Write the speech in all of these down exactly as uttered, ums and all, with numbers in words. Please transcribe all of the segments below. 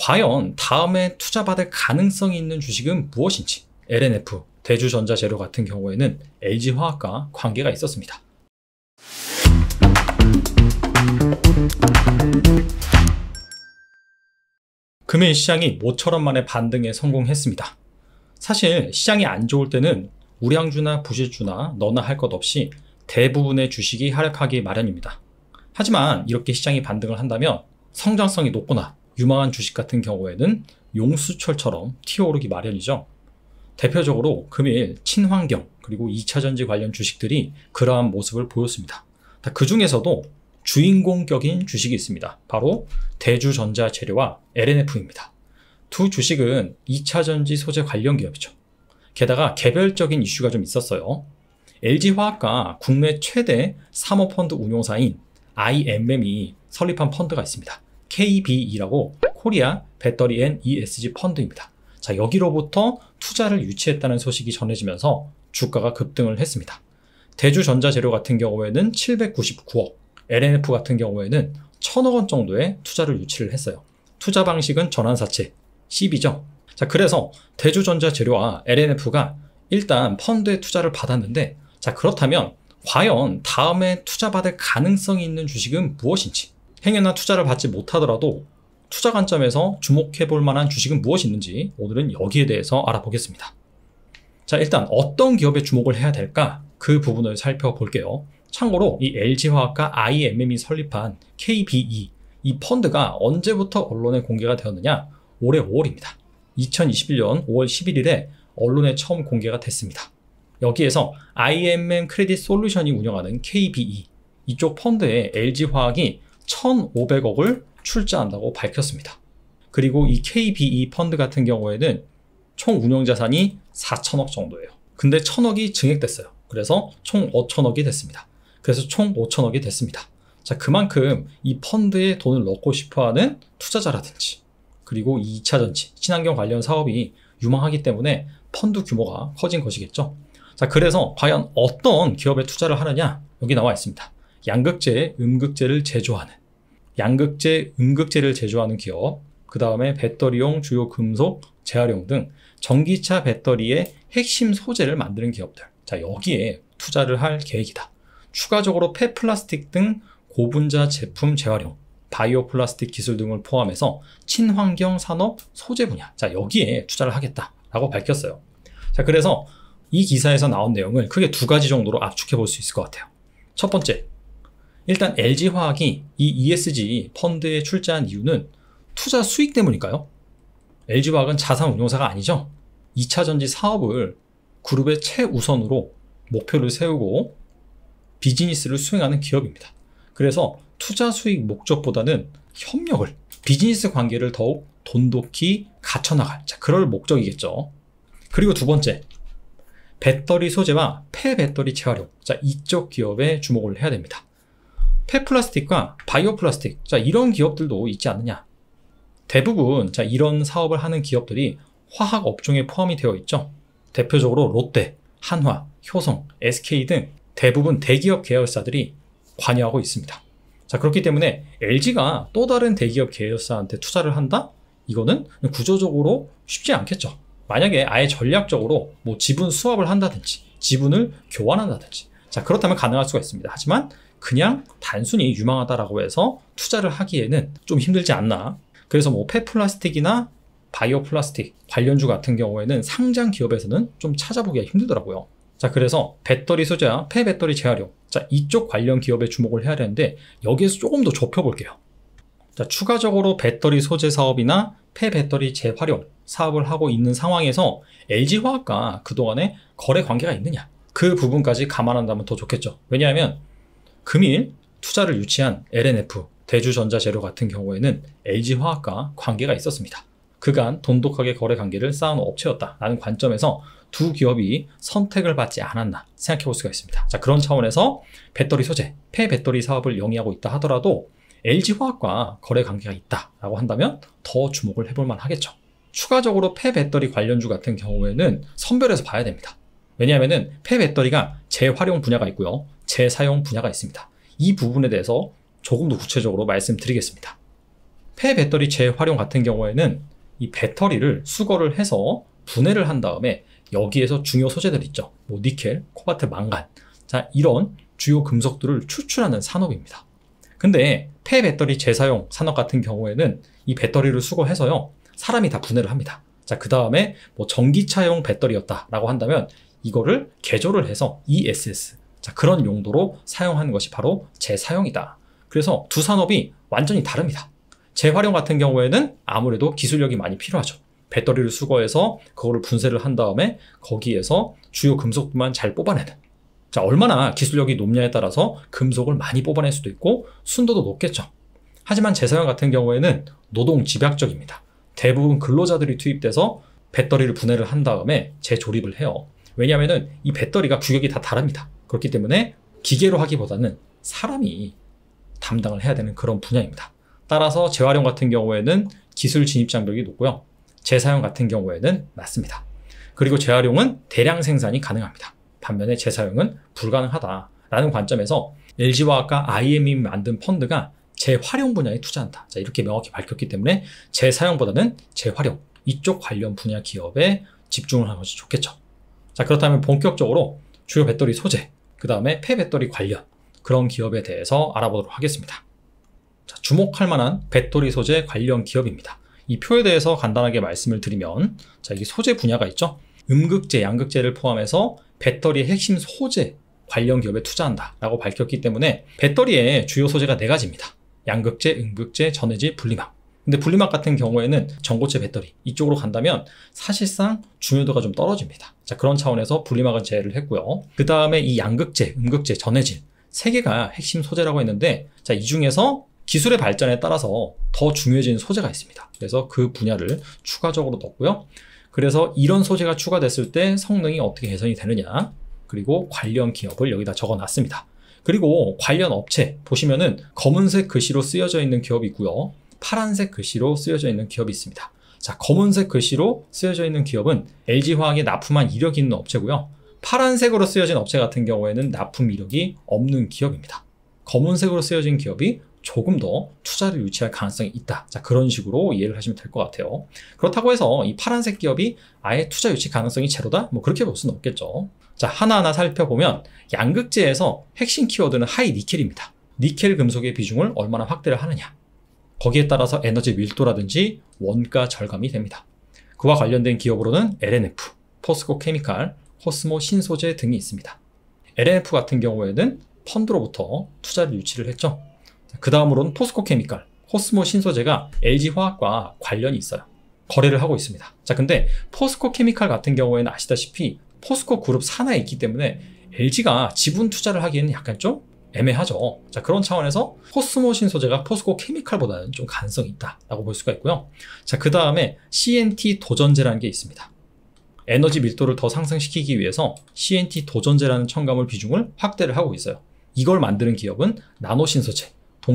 과연 다음에 투자받을 가능성이 있는 주식은 무엇인지 엘엔에프, 대주전자재료 같은 경우에는 엘지화학과 관계가 있었습니다. 금일 시장이 모처럼 만에 반등에 성공했습니다. 사실 시장이 안 좋을 때는 우량주나 부실주나 너나 할 것 없이 대부분의 주식이 하락하기 마련입니다. 하지만 이렇게 시장이 반등을 한다면 성장성이 높거나 유망한 주식 같은 경우에는 용수철처럼 튀어오르기 마련이죠. 대표적으로 금일 친환경 그리고 이차전지 관련 주식들이 그러한 모습을 보였습니다. 그 중에서도 주인공격인 주식이 있습니다. 바로 대주전자재료와 엘엔에프입니다. 두 주식은 이차전지 소재 관련 기업이죠. 게다가 개별적인 이슈가 좀 있었어요. 엘지화학과 국내 최대 사모펀드 운용사인 아이엠엠이 설립한 펀드가 있습니다. 케이비이라고 코리아 배터리 앤 이에스지 펀드입니다. 자, 여기로부터 투자를 유치했다는 소식이 전해지면서 주가가 급등을 했습니다. 대주전자재료 같은 경우에는 칠백구십구억, 엘엔에프 같은 경우에는 천억 원 정도의 투자를 유치를 했어요. 투자 방식은 전환사채, 씨비죠. 자, 그래서 대주전자재료와 엘엔에프가 일단 펀드에 투자를 받았는데, 자, 그렇다면 과연 다음에 투자받을 가능성이 있는 주식은 무엇인지, 행여나 투자를 받지 못하더라도 투자 관점에서 주목해 볼 만한 주식은 무엇이 있는지 오늘은 여기에 대해서 알아보겠습니다. 자, 일단 어떤 기업에 주목을 해야 될까? 그 부분을 살펴볼게요. 참고로 이 엘지화학과 아이엠엠이 설립한 케이비이, 이 펀드가 언제부터 언론에 공개가 되었느냐? 올해 오월입니다. 이천이십일년 오월 십일일에 언론에 처음 공개가 됐습니다. 여기에서 아이엠엠 크레딧 솔루션이 운영하는 케이비이, 이쪽 펀드에 엘지화학이 천오백억을 출자한다고 밝혔습니다. 그리고 이 케이비이 펀드 같은 경우에는 총 운용자산이 사천억 정도예요. 근데 천억이 증액됐어요. 그래서 총 오천억이 됐습니다. 그래서 총 오천억이 됐습니다. 자, 그만큼 이 펀드에 돈을 넣고 싶어하는 투자자라든지 그리고 이차전지, 친환경 관련 사업이 유망하기 때문에 펀드 규모가 커진 것이겠죠. 자, 그래서 과연 어떤 기업에 투자를 하느냐? 여기 나와 있습니다. 양극재, 음극재를 제조하는 양극재, 음극재를 제조하는 기업, 그 다음에 배터리용 주요 금속, 재활용 등 전기차 배터리의 핵심 소재를 만드는 기업들. 자, 여기에 투자를 할 계획이다. 추가적으로 폐플라스틱 등 고분자 제품 재활용, 바이오 플라스틱 기술 등을 포함해서 친환경 산업 소재 분야, 자, 여기에 투자를 하겠다라고 밝혔어요. 자, 그래서 이 기사에서 나온 내용을 크게 두 가지 정도로 압축해 볼 수 있을 것 같아요. 첫 번째, 일단 엘지화학이 이 이에스지 펀드에 출자한 이유는 투자 수익 때문일까요? 엘지화학은 자산 운용사가 아니죠. 이차전지 사업을 그룹의 최우선으로 목표를 세우고 비즈니스를 수행하는 기업입니다. 그래서 투자 수익 목적보다는 협력을, 비즈니스 관계를 더욱 돈독히 갖춰나갈, 자, 그럴 목적이겠죠. 그리고 두 번째, 배터리 소재와 폐배터리 재활용, 자, 이쪽 기업에 주목을 해야 됩니다. 폐플라스틱과 바이오 플라스틱, 자, 이런 기업들도 있지 않느냐. 대부분 자, 이런 사업을 하는 기업들이 화학 업종에 포함이 되어 있죠. 대표적으로 롯데, 한화, 효성, 에스케이 등 대부분 대기업 계열사들이 관여하고 있습니다. 자, 그렇기 때문에 엘지가 또 다른 대기업 계열사한테 투자를 한다? 이거는 구조적으로 쉽지 않겠죠. 만약에 아예 전략적으로 뭐 지분 수합을 한다든지 지분을 교환한다든지, 자, 그렇다면 가능할 수가 있습니다. 하지만 그냥 단순히 유망하다라고 해서 투자를 하기에는 좀 힘들지 않나. 그래서 뭐 폐플라스틱이나 바이오 플라스틱 관련주 같은 경우에는 상장 기업에서는 좀 찾아보기가 힘들더라고요. 자, 그래서 배터리 소재와 폐배터리 재활용, 자, 이쪽 관련 기업에 주목을 해야 되는데 여기에서 조금 더 좁혀볼게요. 자, 추가적으로 배터리 소재 사업이나 폐배터리 재활용 사업을 하고 있는 상황에서 엘지화학과 그동안에 거래 관계가 있느냐, 그 부분까지 감안한다면 더 좋겠죠. 왜냐하면 금일 투자를 유치한 엘엔에프, 대주전자재료 같은 경우에는 엘지화학과 관계가 있었습니다. 그간 돈독하게 거래 관계를 쌓은 업체였다라는 관점에서 두 기업이 선택을 받지 않았나 생각해 볼 수가 있습니다. 자, 그런 차원에서 배터리 소재, 폐배터리 사업을 영위하고 있다 하더라도 엘지화학과 거래 관계가 있다라고 한다면 더 주목을 해볼 만하겠죠. 추가적으로 폐배터리 관련주 같은 경우에는 선별해서 봐야 됩니다. 왜냐하면 폐배터리가 재활용 분야가 있고요, 재사용 분야가 있습니다. 이 부분에 대해서 조금 더 구체적으로 말씀드리겠습니다. 폐배터리 재활용 같은 경우에는 이 배터리를 수거를 해서 분해를 한 다음에 여기에서 중요 소재들 있죠. 뭐 니켈, 코발트, 망간. 자, 이런 주요 금속들을 추출하는 산업입니다. 근데 폐배터리 재사용 산업 같은 경우에는 이 배터리를 수거해서요, 사람이 다 분해를 합니다. 자, 그 다음에 뭐 전기차용 배터리였다라고 한다면 이거를 개조를 해서 이에스에스, 자, 그런 용도로 사용하는 것이 바로 재사용이다. 그래서 두 산업이 완전히 다릅니다. 재활용 같은 경우에는 아무래도 기술력이 많이 필요하죠. 배터리를 수거해서 그거를 분쇄를 한 다음에 거기에서 주요 금속만 잘 뽑아내는. 자, 얼마나 기술력이 높냐에 따라서 금속을 많이 뽑아낼 수도 있고 순도도 높겠죠. 하지만 재사용 같은 경우에는 노동 집약적입니다. 대부분 근로자들이 투입돼서 배터리를 분해를 한 다음에 재조립을 해요. 왜냐하면 이 배터리가 규격이 다 다릅니다. 그렇기 때문에 기계로 하기보다는 사람이 담당을 해야 되는 그런 분야입니다. 따라서 재활용 같은 경우에는 기술 진입 장벽이 높고요. 재사용 같은 경우에는 낮습니다. 그리고 재활용은 대량 생산이 가능합니다. 반면에 재사용은 불가능하다라는 관점에서 엘지화학과 아이엠이 만든 펀드가 재활용 분야에 투자한다. 자, 이렇게 명확히 밝혔기 때문에 재사용보다는 재활용, 이쪽 관련 분야 기업에 집중을 하는 것이 좋겠죠. 자, 그렇다면 본격적으로 주요 배터리 소재, 그 다음에 폐배터리 관련 그런 기업에 대해서 알아보도록 하겠습니다. 자, 주목할 만한 배터리 소재 관련 기업입니다. 이 표에 대해서 간단하게 말씀을 드리면, 자, 이게 소재 분야가 있죠. 음극재, 양극재를 포함해서 배터리의 핵심 소재 관련 기업에 투자한다라고 밝혔기 때문에 배터리의 주요 소재가 네 가지입니다. 양극재, 음극재, 전해질, 분리막. 근데 분리막 같은 경우에는 전고체 배터리 이쪽으로 간다면 사실상 중요도가 좀 떨어집니다. 자, 그런 차원에서 분리막은 제외를 했고요. 그 다음에 이 양극재, 음극재, 전해질 세 개가 핵심 소재라고 했는데, 자, 이 중에서 기술의 발전에 따라서 더 중요해지는 소재가 있습니다. 그래서 그 분야를 추가적으로 넣었고요. 그래서 이런 소재가 추가됐을 때 성능이 어떻게 개선이 되느냐, 그리고 관련 기업을 여기다 적어놨습니다. 그리고 관련 업체 보시면은 검은색 글씨로 쓰여져 있는 기업이 있고요. 파란색 글씨로 쓰여져 있는 기업이 있습니다. 자, 검은색 글씨로 쓰여져 있는 기업은 엘지화학에 납품한 이력이 있는 업체고요. 파란색으로 쓰여진 업체 같은 경우에는 납품 이력이 없는 기업입니다. 검은색으로 쓰여진 기업이 조금 더 투자를 유치할 가능성이 있다. 자, 그런 식으로 이해를 하시면 될 것 같아요. 그렇다고 해서 이 파란색 기업이 아예 투자 유치 가능성이 제로다? 뭐 그렇게 볼 수는 없겠죠. 자, 하나하나 살펴보면 양극재에서 핵심 키워드는 하이 니켈입니다. 니켈 금속의 비중을 얼마나 확대를 하느냐. 거기에 따라서 에너지 밀도라든지 원가 절감이 됩니다. 그와 관련된 기업으로는 엘엔에프, 포스코 케미칼, 코스모 신소재 등이 있습니다. 엘엔에프 같은 경우에는 펀드로부터 투자를 유치를 했죠. 그 다음으로는 포스코 케미칼, 코스모 신소재가 엘지화학과 관련이 있어요. 거래를 하고 있습니다. 자, 근데 포스코 케미칼 같은 경우에는 아시다시피 포스코 그룹 산하에 있기 때문에 엘지가 지분 투자를 하기에는 약간 좀 애매하죠. 자, 그런 차원에서 코스모 신소재가 포스코 케미칼보다는 좀 가능성이 있다라고 볼 수가 있고요. 자, 그 다음에 씨엔티 도전제라는 게 있습니다. 에너지 밀도를 더 상승시키기 위해서 씨엔티 도전제라는 첨가물 비중을 확대를 하고 있어요. 이걸 만드는 기업은 나노신소재,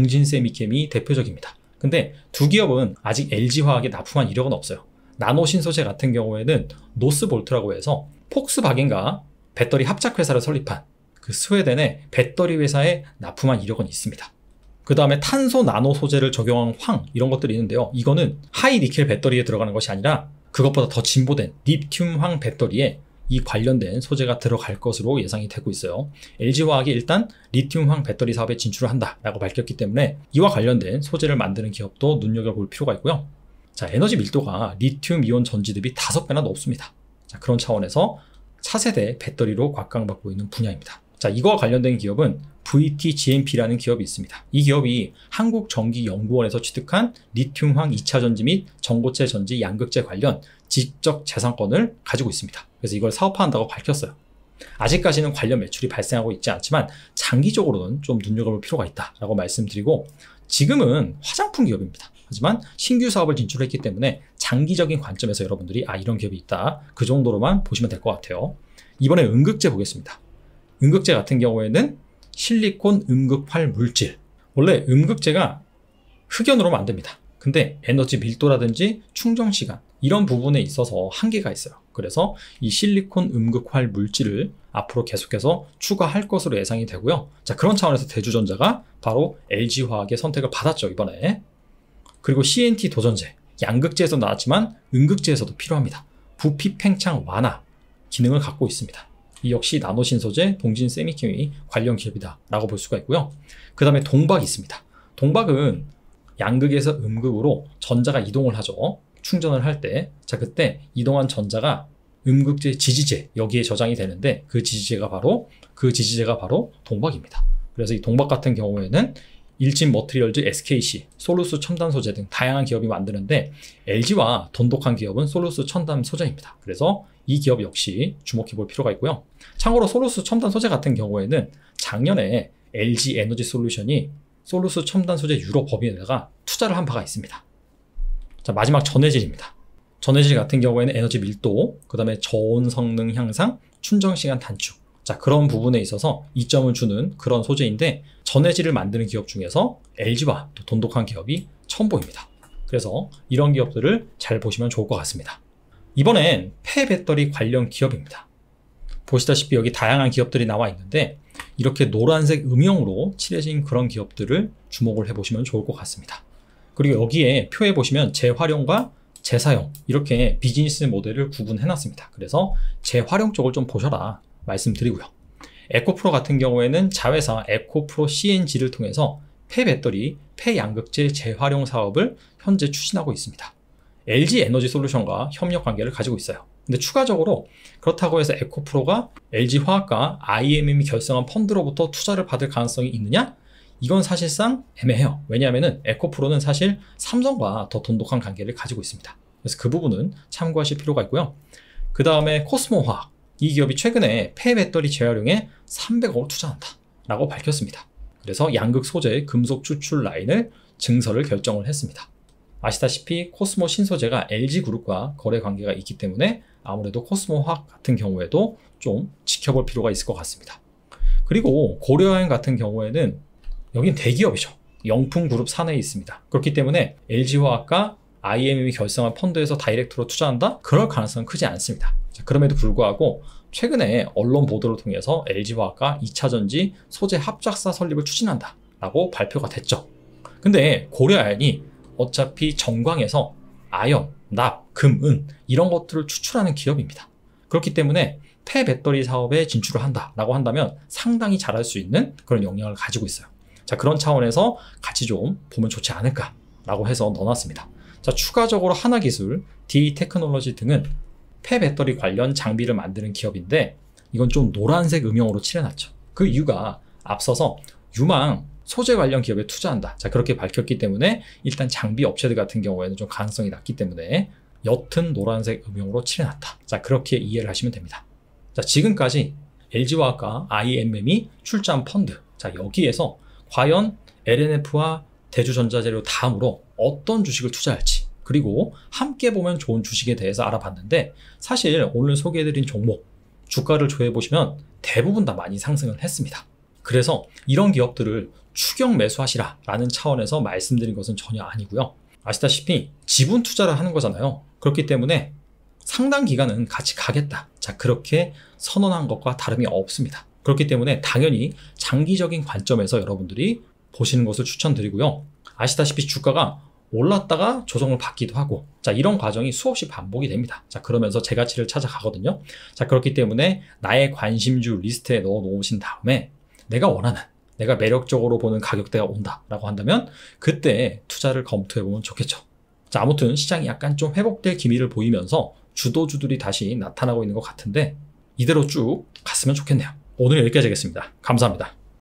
동진세미캠이 대표적입니다. 근데 두 기업은 아직 엘지화학에 납품한 이력은 없어요. 나노신소재 같은 경우에는 노스볼트라고 해서 폭스바겐과 배터리 합작회사를 설립한 그 스웨덴의 배터리 회사에 납품한 이력은 있습니다. 그 다음에 탄소 나노 소재를 적용한 황, 이런 것들이 있는데요. 이거는 하이 니켈 배터리에 들어가는 것이 아니라 그것보다 더 진보된 리튬 황 배터리에 이 관련된 소재가 들어갈 것으로 예상이 되고 있어요. 엘지화학이 일단 리튬 황 배터리 사업에 진출을 한다라고 밝혔기 때문에 이와 관련된 소재를 만드는 기업도 눈여겨볼 필요가 있고요. 자, 에너지 밀도가 리튬 이온 전지 대비 다섯 배나 높습니다. 자, 그런 차원에서 차세대 배터리로 곽강받고 있는 분야입니다. 자, 이거와 관련된 기업은 브이티지엠피라는 기업이 있습니다. 이 기업이 한국전기연구원에서 취득한 리튬황 이 차 전지 및 전고체 전지 양극재 관련 지적 재산권을 가지고 있습니다. 그래서 이걸 사업화한다고 밝혔어요. 아직까지는 관련 매출이 발생하고 있지 않지만 장기적으로는 좀 눈여겨볼 필요가 있다라고 말씀드리고, 지금은 화장품 기업입니다. 하지만 신규 사업을 진출했기 때문에 장기적인 관점에서 여러분들이 아, 이런 기업이 있다, 그 정도로만 보시면 될 것 같아요. 이번에 음극재 보겠습니다. 음극재 같은 경우에는 실리콘 음극활 물질. 원래 음극재가 흑연으로 만듭니다. 근데 에너지 밀도라든지 충전 시간 이런 부분에 있어서 한계가 있어요. 그래서 이 실리콘 음극활 물질을 앞으로 계속해서 추가할 것으로 예상이 되고요. 자, 그런 차원에서 대주전자가 바로 엘지화학의 선택을 받았죠, 이번에. 그리고 씨엔티 도전제, 양극재에서 나왔지만 음극재에서도 필요합니다. 부피 팽창 완화 기능을 갖고 있습니다. 이 역시 나노신소재, 동진 세미케미 관련 기업이다 라고 볼 수가 있고요. 그 다음에 동박이 있습니다. 동박은 양극에서 음극으로 전자가 이동을 하죠. 충전을 할 때. 자, 그때 이동한 전자가 음극재 지지제 여기에 저장이 되는데 그 지지제가 바로 그 지지제가 바로 동박입니다. 그래서 이 동박 같은 경우에는 일진 머트리얼즈, 에스케이씨, 솔루스 첨단 소재 등 다양한 기업이 만드는데 엘지와 돈독한 기업은 솔루스 첨단 소재입니다. 그래서 이 기업 역시 주목해 볼 필요가 있고요. 참고로 솔루스 첨단 소재 같은 경우에는 작년에 엘지 에너지 솔루션이 솔루스 첨단 소재 유럽 법인에다가 투자를 한 바가 있습니다. 자, 마지막 전해질입니다. 전해질 같은 경우에는 에너지 밀도, 그 다음에 저온 성능 향상, 충전 시간 단축. 자, 그런 부분에 있어서 이점을 주는 그런 소재인데 전해질을 만드는 기업 중에서 엘지와 또 돈독한 기업이 처음 보입니다. 그래서 이런 기업들을 잘 보시면 좋을 것 같습니다. 이번엔 폐배터리 관련 기업입니다. 보시다시피 여기 다양한 기업들이 나와 있는데 이렇게 노란색 음영으로 칠해진 그런 기업들을 주목을 해보시면 좋을 것 같습니다. 그리고 여기에 표에 보시면 재활용과 재사용 이렇게 비즈니스 모델을 구분해놨습니다. 그래서 재활용 쪽을 좀 보셔라 말씀드리고요. 에코프로 같은 경우에는 자회사 에코프로 씨엔지를 통해서 폐배터리, 폐양극재 재활용 사업을 현재 추진하고 있습니다. 엘지 에너지 솔루션과 협력 관계를 가지고 있어요. 근데 추가적으로 그렇다고 해서 에코프로가 엘지화학과 아이엠엠이 결성한 펀드로부터 투자를 받을 가능성이 있느냐? 이건 사실상 애매해요. 왜냐하면 에코프로는 사실 삼성과 더 돈독한 관계를 가지고 있습니다. 그래서 그 부분은 참고하실 필요가 있고요. 그 다음에 코스모화학. 이 기업이 최근에 폐배터리 재활용에 삼백억을 투자한다 라고 밝혔습니다. 그래서 양극 소재 금속 추출 라인을 증설을 결정을 했습니다. 아시다시피 코스모 신소재가 엘지그룹과 거래 관계가 있기 때문에 아무래도 코스모화학 같은 경우에도 좀 지켜볼 필요가 있을 것 같습니다. 그리고 고려여행 같은 경우에는 여긴 대기업이죠. 영풍그룹 산하에 있습니다. 그렇기 때문에 엘지화학과 아이엠엠이 결성한 펀드에서 다이렉트로 투자한다? 그럴 가능성은 크지 않습니다. 자, 그럼에도 불구하고 최근에 언론 보도를 통해서 엘지화학과 이차전지 소재 합작사 설립을 추진한다 라고 발표가 됐죠. 근데 고려아연이 어차피 정광에서 아연, 납, 금, 은 이런 것들을 추출하는 기업입니다. 그렇기 때문에 폐배터리 사업에 진출을 한다라고 한다면 상당히 잘할 수 있는 그런 역량을 가지고 있어요. 자, 그런 차원에서 같이 좀 보면 좋지 않을까라고 해서 넣어놨습니다. 자, 추가적으로 하나기술, 디테크놀로지 등은 폐배터리 관련 장비를 만드는 기업인데 이건 좀 노란색 음영으로 칠해놨죠. 그 이유가 앞서서 유망 소재 관련 기업에 투자한다. 자, 그렇게 밝혔기 때문에 일단 장비 업체들 같은 경우에는 좀 가능성이 낮기 때문에 옅은 노란색 음영으로 칠해놨다. 자, 그렇게 이해를 하시면 됩니다. 자, 지금까지 엘지화학과 아이엠엠이 출자한 펀드. 자, 여기에서 과연 엘엔에프와 대주전자재료 다음으로 어떤 주식을 투자할지 그리고 함께 보면 좋은 주식에 대해서 알아봤는데 사실 오늘 소개해드린 종목 주가를 조회해보시면 대부분 다 많이 상승을 했습니다. 그래서 이런 기업들을 추격 매수하시라 라는 차원에서 말씀드린 것은 전혀 아니고요. 아시다시피 지분 투자를 하는 거잖아요. 그렇기 때문에 상당 기간은 같이 가겠다. 자, 그렇게 선언한 것과 다름이 없습니다. 그렇기 때문에 당연히 장기적인 관점에서 여러분들이 보시는 것을 추천드리고요. 아시다시피 주가가 올랐다가 조정을 받기도 하고 자, 이런 과정이 수없이 반복이 됩니다. 자, 그러면서 제 가치를 찾아가거든요. 자, 그렇기 때문에 나의 관심주 리스트에 넣어 놓으신 다음에 내가 원하는 내가 매력적으로 보는 가격대가 온다라고 한다면 그때 투자를 검토해보면 좋겠죠. 자, 아무튼 시장이 약간 좀 회복될 기미를 보이면서 주도주들이 다시 나타나고 있는 것 같은데 이대로 쭉 갔으면 좋겠네요. 오늘 여기까지 하겠습니다. 감사합니다.